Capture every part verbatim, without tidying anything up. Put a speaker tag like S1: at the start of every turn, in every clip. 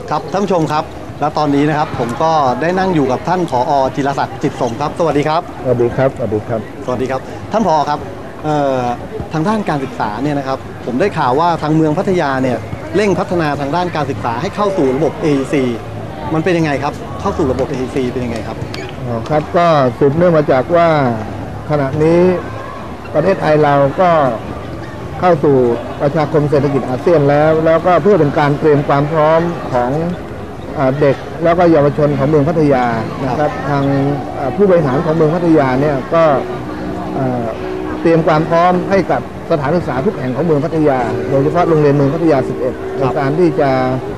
S1: ครับท่านผู้ชมครับและตอนนี้นะครับผมก็ได้นั่งอยู่กับท่านผอ.จิรศักดิ์จิตสมครับสวัสดีครับ
S2: สวัสดีครับสวัสดีครับ
S1: สวัสดีครับท่านผอ.ครับทางด้านการศึกษาเนี่ยนะครับผมได้ข่าวว่าทางเมืองพัทยาเนี่ยเร่งพัฒนาทางด้านการศึกษาให้เข้าสู่ระบบ เอ อี ซี มันเป็นยังไงครับเข้าสู่ระบบ เอ อี ซี เป็นยังไงครับ
S2: อ๋อครับก็สืบเนื่องมาจากว่าขณะนี้ประเทศไทยเราก็เข้าสู่ประชาคมเศรษฐกิจอาเซียนแล้วแล้วก็เพื่อเป็นการเตรียมความพร้อมของเด็กแล้วก็เยาวชนของเมืองพัทยานะครับทางผู้บริหารของเมืองพัทยาเนี่ยก็เตรียมความพร้อมให้กับสถานศึกษาทุกแห่งของเมืองพัทยาโดยเฉพาะโรงเรียนเมืองพัทยาสิบเอ็ดในการที่จะ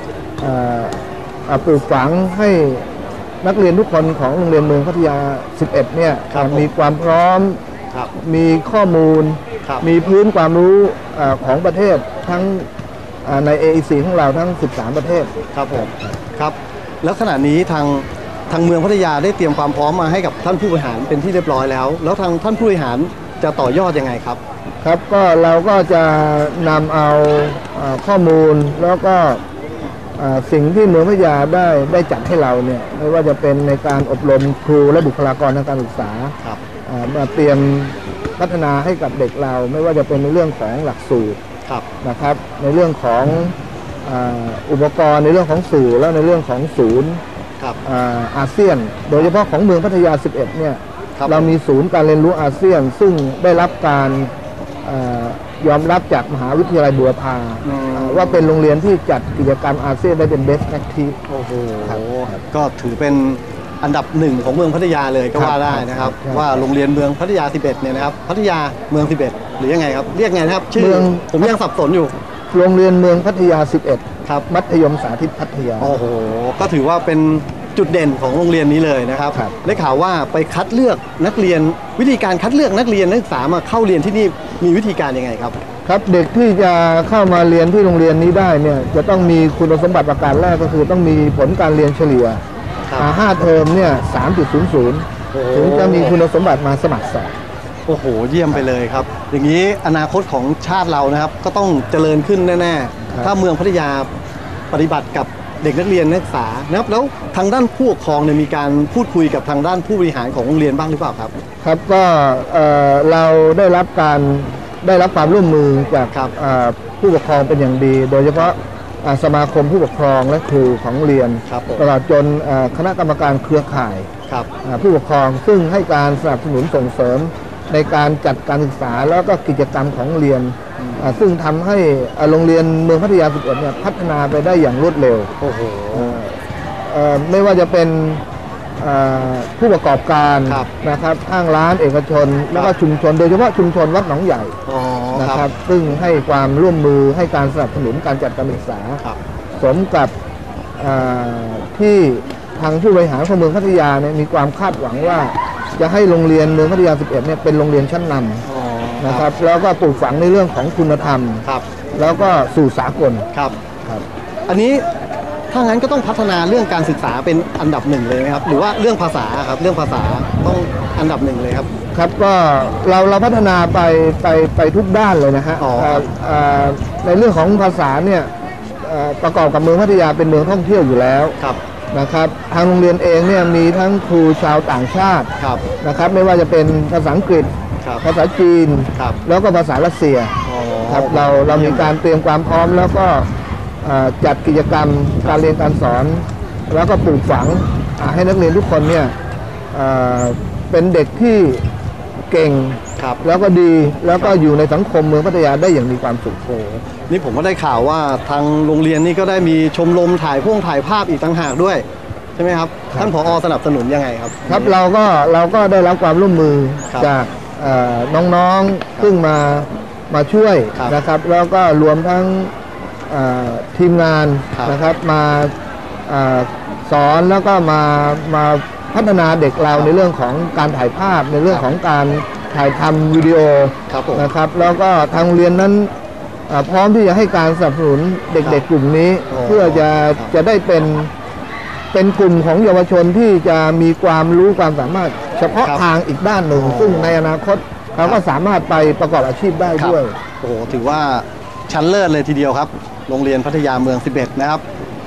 S2: ปลูกฝังให้นักเรียนทุกคนของโรงเรียนเมืองพัทยาสิบเอ็ดเนี่ยมีความพร้อมมีข้อมูลมีพื้นความรู้ของประเทศทั้งใน เอ อี ซี ของเราทั้งสิบสามประเทศ
S1: ครับผมครับแล้วขณะนี้ทางทางเมืองพัทยาได้เตรียมความพร้อมมาให้กับท่านผู้บริหารเป็นที่เรียบร้อยแล้วแล้วทางท่านผู้บริหารจะต่อยอดยังไงครับ
S2: ครับก็เราก็จะนำเอาข้อมูลแล้วก็สิ่งที่เมืองพัทยาได้ได้จัดให้เราเนี่ยไม่ว่าจะเป็นในการอบรมครูและบุคลากรทางการศึกษามาเตรียมพัฒนาให้กับเด็กเราไม่ว่าจะเป็นในเรื่องของหลักสูตรนะครับในเรื่องของอุปกรณ์ในเรื่องของสื่อและในเรื่องของศูนย์อาเซียนโดยเฉพาะของเมืองพัทยาสิบเอ็ดเนี่ยเรามีศูนย์การเรียนรู้อาเซียนซึ่งได้รับการยอมรับจากมหาวิทยาลัยบูรพาว่าเป็นโรงเรียนที่จัดกิจกรรมอาเซียนได้เป็น Best Practice
S1: โอ้โหก็ถือเป็นอันดับหนึ่งของเมืองพัทยาเลยก็ว่าได้นะครับว่าโรงเรียนเมืองพัทยาสิบเอ็ดเนี่ยนะครับพัทยาเมืองสิบเอ็ดหรือยังไงครับเรียกไงนะครับชื่อผมยังสับสนอยู่
S2: โรงเรียนเมืองพัทยาสิบเอ็ดครับมัธยมสาธิตพัทยา
S1: โอ้โหก็ถือว่าเป็นจุดเด่นของโรงเรียนนี้เลยนะครับได้ข่าวว่าไปคัดเลือกนักเรียนวิธีการคัดเลือกนักเรียนนักศึกษามาเข้าเรียนที่นี่มีวิธีการยังไงครับ
S2: ครับเด็กที่จะเข้ามาเรียนที่โรงเรียนนี้ได้เนี่ยจะต้องมีคุณสมบัติประการแรกก็คือต้องมีผลการเรียนเฉลี่ยห้าเทอมเนี่ย สามจุดศูนย์ศูนย์ ถึงจะมีคุณสมบัติมาสมัครสอบ
S1: โอ้โหเยี่ยมไปเลยครับอย่างนี้อนาคตของชาติเรานะครับก็ต้องเจริญขึ้นแน่ๆถ้าเมืองพัทยาปฏิบัติกับเด็กนักเรียนนักศึกษานะครับแล้วทางด้านผู้ปกครองเนี่ยมีการพูดคุยกับทางด้านผู้บริหารของโรงเรียนบ้างหรือเปล่าครับ
S2: ครับก็เราได้รับการได้รับความร่วมมือจากผู้ปกครองเป็นอย่างดีโดยเฉพาะสมาคมผู้ปกครองและครูของโรงเรียนตลอดจนคณะกรรมการเครือข่ายผู้ปกครองซึ่งให้การสนับสนุนส่งเสริมในการจัดการศึกษาแล้วก็กิจกรรมของโรงเรียนซึ่งทำให้โรงเรียนเมืองพัทยาสิบเอ็ดเนี่ยพัฒนาไปได้อย่างรวดเร็วโอ้โหไม่ว่าจะเป็นผู้ประกอบการนะครับห้างร้านเอกชนแล้วก็ชุมชนโดยเฉพาะชุมชนวัดหนองใหญ่นะครับซึ่งให้ความร่วมมือให้การสนับสนุนการจัดการศึกษาสมกับที่ทางผู้บริหารของเมืองพัทยาเนี่ยมีความคาดหวังว่าจะให้โรงเรียนเมืองพัทยาสิบเอ็ดเนี่ยเป็นโรงเรียนชั้นนำนะครับแล้วก็ปลูกฝังในเรื่องของคุณธรรมแล้วก็สู่สากล
S1: ครับครับอันนี้ถ้างั้นก็ต้องพัฒนาเรื่องการศึกษาเป็นอันดับหนึ่งเลยนะครับหรือว่าเรื่องภาษาครับเรื่องภาษาต้องอันดับหนึ่งเลยครับ
S2: ครับก็เราเราพัฒนาไปไปไปทุกด้านเลยนะฮะในเรื่องของภาษาเนี่ยประกอบกับเมืองพัทยาเป็นเมืองท่องเที่ยวอยู่แล้วนะครับทางโรงเรียนเองเนี่ยมีทั้งครูชาวต่างชาตินะครับไม่ว่าจะเป็นภาษาอังกฤษภาษาจีนแล้วก็ภาษารัสเซียครับเราเรามีการเตรียมความพร้อมแล้วก็จัดกิจกรรมการเรียนการสอนแล้วก็ปลูกฝังให้นักเรียนทุกคนเนี่ยเป็นเด็กที่เก่งแล้วก็ดีแล้วก็อยู่ในสังคมเมืองพัทยาได้อย่างมีความสุขโอ้
S1: นี่ผมก็ได้ข่าวว่าทางโรงเรียนนี่ก็ได้มีชมรมถ่ายพวงถ่ายภาพอีกต่างหากด้วยใช่ไหมครับท่านผอ.สนับสนุนยังไงครับ
S2: ครับเราก็เราก็ได้รับความร่วมมือจากน้องๆซึ่งมามาช่วยนะครับแล้วก็รวมทั้งทีมงานนะครับมาสอนแล้วก็มามาพัฒนาเด็กเราในเรื่องของการถ่ายภาพในเรื่องของการถ่ายทำวิดีโอนะครับแล้วก็ทางโรงเรียนนั้นพร้อมที่จะให้การสนับสนุนเด็กๆกลุ่มนี้เพื่อจะจะได้เป็นเป็นกลุ่มของเยาวชนที่จะมีความรู้ความสามารถเฉพาะทางอีกด้านหนึ่งซึ่งในอนาคตเขาก็สามารถไปประกอบอาชีพได้ด้วย
S1: โอ้โหถือว่าชั้นเลิศเลยทีเดียวครับโรงเรียนพัทยาเมืองสิบเอ็ดนะครับครับ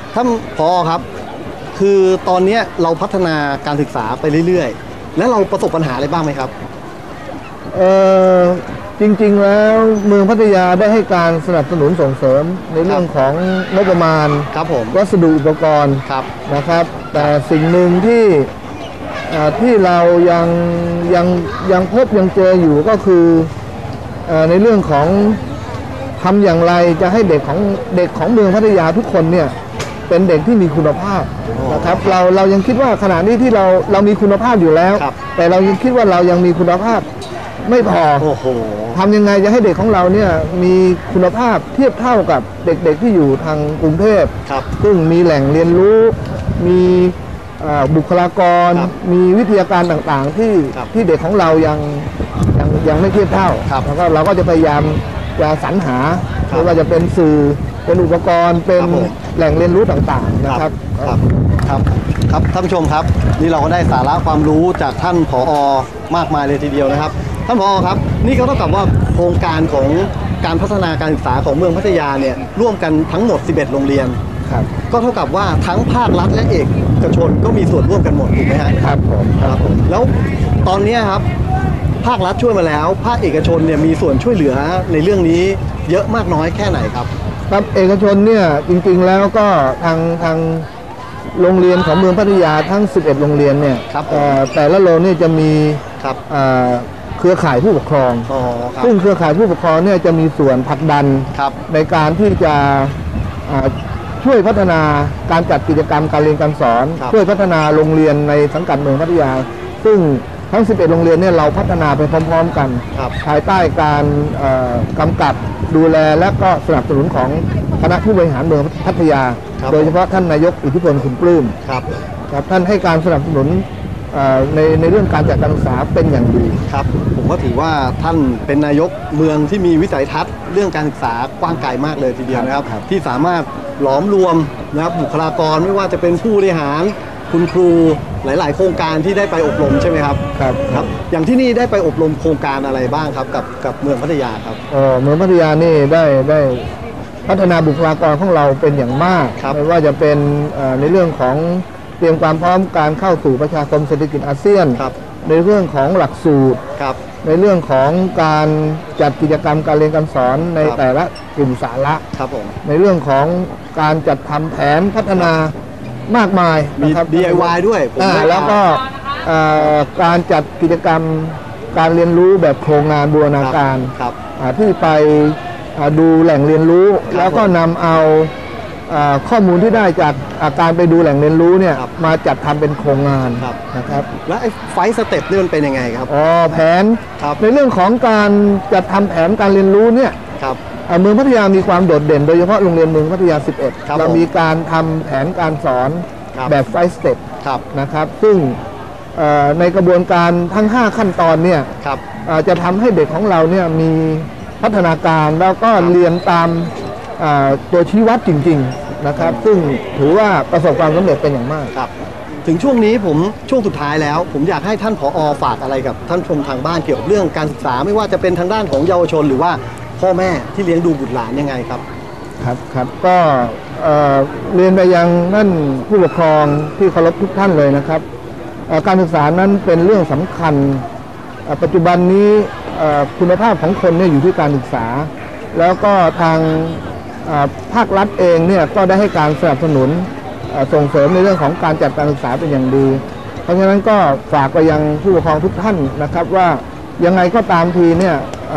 S1: ท่านผอครับคือตอนนี้เราพัฒนาการศึกษาไปเรื่อยๆและเราประสบปัญหาอะไรบ้างไหมครับ
S2: เออจริงๆแล้วเมืองพัทยาได้ให้การสนับสนุนส่งเสริมในเรื่องของงบประมาณ
S1: ครับผม
S2: วัสดุอุปกรณ์นะครับแต่สิ่งหนึ่งที่ที่เรายังยังยังพบยังเจออยู่ก็คือในเรื่องของทำอย่างไรจะให้เด็กของเด็กของเมืองพัทยาทุกคนเนี่ยเป็นเด็กที่มีคุณภาพนะครับเราเรายังคิดว่าขณะนี้ที่เราเรามีคุณภาพอยู่แล้วแต่เรายังคิดว่าเรายังมีคุณภาพไม่พอทำยังไงจะให้เด็กของเราเนี่ยมีคุณภาพเทียบเท่ากับเด็กๆที่อยู่ทางกรุงเทพซึ่งมีแหล่งเรียนรู้มีบุคลากรมีวิทยาการต่างๆที่ที่เด็กของเรายังยังยังไม่เทียบเท่าแล้วก็เราก็จะพยายามจะสรรหาไม่ว่าจะเป็นสื่อเป็นอุปกรณ์เป็นแหล่งเรียนรู้ต่างๆนะครับ
S1: ครับครับครับท่านผู้ชมครับนี่เราก็ได้สาระความรู้จากท่านผอ.มากมายเลยทีเดียวนะครับท่านผอ.ครับนี่ก็เท่ากับว่าโครงการของการพัฒนาการศึกษาของเมืองพัทยาเนี่ยร่วมกันทั้งหมดสิบเอ็ดโรงเรียนก็เท่ากับว่าทั้งภาครัฐและเอกชนก็มีส่วนร่วมกันหมดถูกไหม
S2: ครับผม
S1: ครับผมแล้วตอนนี้ครับภาครัฐช่วยมาแล้วภาคเอกชนเนี่ยมีส่วนช่วยเหลือในเรื่องนี้เยอะมากน้อยแค่ไหนครับ
S2: ครับเอกชนเนี่ยจริงๆแล้วก็ทางทางโรงเรียนของเมืองพัทยาทั้งสิบเอ็ดโรงเรียนเนี่ยแต่ละโรงนี่จะมีเครือข่ายผู้ปกครองซึ่งเครือข่ายผู้ปกครองเนี่ยจะมีส่วนผลักดันในการที่จะช่วยพัฒนาการจัดกิจกรรมการเรียนการสอนช่วยพัฒนาโรงเรียนในสังกัดเมืองพัทยาซึ่งทั้งสิบเอ็ดโรงเรียนเนี่ยเราพัฒนาไปพร้อมๆกันภายใต้การกำกับดูแลและก็สนับสนุนของคณะผู้บริหารเมืองพัทยาโดยเฉพาะท่านนายกอิทธิพลขุนปลื้มครับท่านให้การสนับสนุนในในเรื่องการจัดการศึกษาเป็นอย่างดี
S1: ครับผมก็ถือว่าท่านเป็นนายกเมืองที่มีวิสัยทัศน์เรื่องการศึกษากว้างไกลมากเลยทีเดียวนะครับที่สามารถหลอมรวมนะครับบุคลากรไม่ว่าจะเป็นผู้บริหารคุณครูหลายๆโครงการที่ได้ไปอบรมใช่ไหมครับ
S2: ครับ
S1: ครับอย่างที่นี่ได้ไปอบรมโครงการอะไรบ้างครับกับกับเมืองพัทยาครับ
S2: อ๋อเมืองพัทยานี่ได้ได้พัฒนาบุคลากรของเราเป็นอย่างมากไม่ว่าจะเป็นในเรื่องของเตรียมความพร้อมการเข้าสู่ประชาคมเศรษฐกิจอาเซียนในเรื่องของหลักสูตรในเรื่องของการจัดกิจกรรมการเรียนการสอนในแต่ละกลุ่มสาระในเรื่องของการจัดทำแผนพัฒนามากมาย
S1: นะครับ ดี ไอ วาย ด้วย
S2: แล้วก็การจัดกิจกรรมการเรียนรู้แบบโครงงานบูรณาการที่ไปดูแหล่งเรียนรู้แล้วก็นำเอาข้อมูลที่ได้จากการไปดูแหล่งเรียนรู้เนี่ยมาจัดทำเป็นโครงงานนะครับ
S1: แล้วไอ้ไฟสเต็ปนี่มันเป็นยังไงครับ
S2: อ๋อแผนในเรื่องของการจัดทำแผนการเรียนรู้เนี่ยเมืองพัทยามีความโดดเด่นโดยเฉพาะโรงเรียนเมืองพัทยาสิบเอ็ดเรามีการทำแผนการสอนแบบไฟสเต็ปนะครับซึ่งในกระบวนการทั้งห้าขั้นตอนเนี่ยจะทำให้เด็กของเราเนี่ยมีพัฒนาการแล้วก็เรียนตามตัวชี้วัดจริงๆนะครับซึ่งถือว่าประสบความสำเร็จเป็นอย่างมาก
S1: ครับถึงช่วงนี้ผมช่วงสุดท้ายแล้วผมอยากให้ท่านผอ.ฝากอะไรกับท่านชมทางบ้านเกี่ยวกับเรื่องการศึกษาไม่ว่าจะเป็นทางด้านของเยาวชนหรือว่าพ่อแม่ที่เลี้ยงดูบุตรหลานยังไงครับ
S2: ครับครับก็เรียนไปยังท่านผู้ปกครองที่เคารพทุกท่านเลยนะครับการศึกษานั้นเป็นเรื่องสำคัญปัจจุบันนี้คุณภาพของคนเนี่ยอยู่ที่การศึกษาแล้วก็ทางภาครัฐเองเนี่ยก็ได้ให้การสนับสนุนส่งเสริมในเรื่องของการจัดการศึกษาเป็นอย่างดีเพราะฉะนั้นก็ฝากไปยังผู้ปกครองทุกท่านนะครับว่ายังไงก็ตามทีเนี่ย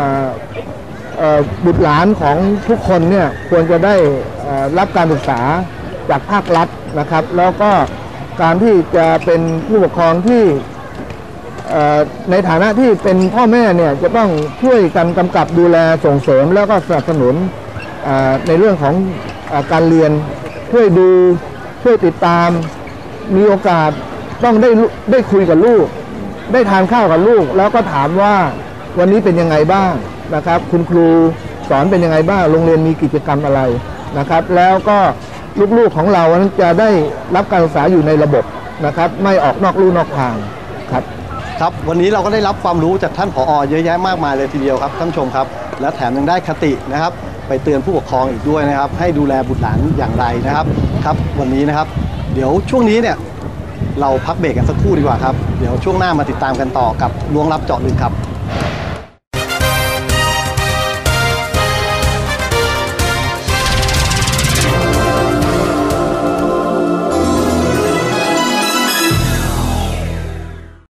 S2: บุตรหลานของทุกคนเนี่ยควรจะได้รับการศึกษาจากภาครัฐนะครับแล้วก็การที่จะเป็นผู้ปกครองที่ในฐานะที่เป็นพ่อแม่เนี่ยจะต้องช่วยกันกำกับดูแลส่งเสริมแล้วก็สนับสนุนในเรื่องของการเรียนช่วยดูช่วยติดตามมีโอกาสต้องได้ได้คุยกับลูกได้ทานข้าวกับลูกแล้วก็ถามว่าวันนี้เป็นยังไงบ้างนะครับคุณครูสอนเป็นยังไงบ้างโรงเรียนมีกิจกรรมอะไรนะครับแล้วก็ลูกๆของเรานั้นจะได้รับการศึกษาอยู่ในระบบนะครับไม่ออกนอกลู่นอกทางครับ
S1: ครับวันนี้เราก็ได้รับความรู้จากท่านผอ.เยอะแยะมากมายเลยทีเดียวครับท่านผู้ชมครับและแถมยังได้คตินะครับไปเตือนผู้ปกครองอีกด้วยนะครับให้ดูแลบุตรหลานอย่างไรนะครับครับวันนี้นะครับเดี๋ยวช่วงนี้เนี่ยเราพักเบรกกันสักครู่ดีกว่าครับเดี๋ยวช่วงหน้ามาติดตามกันต่อกับล้วงลับเจาะลึกครับ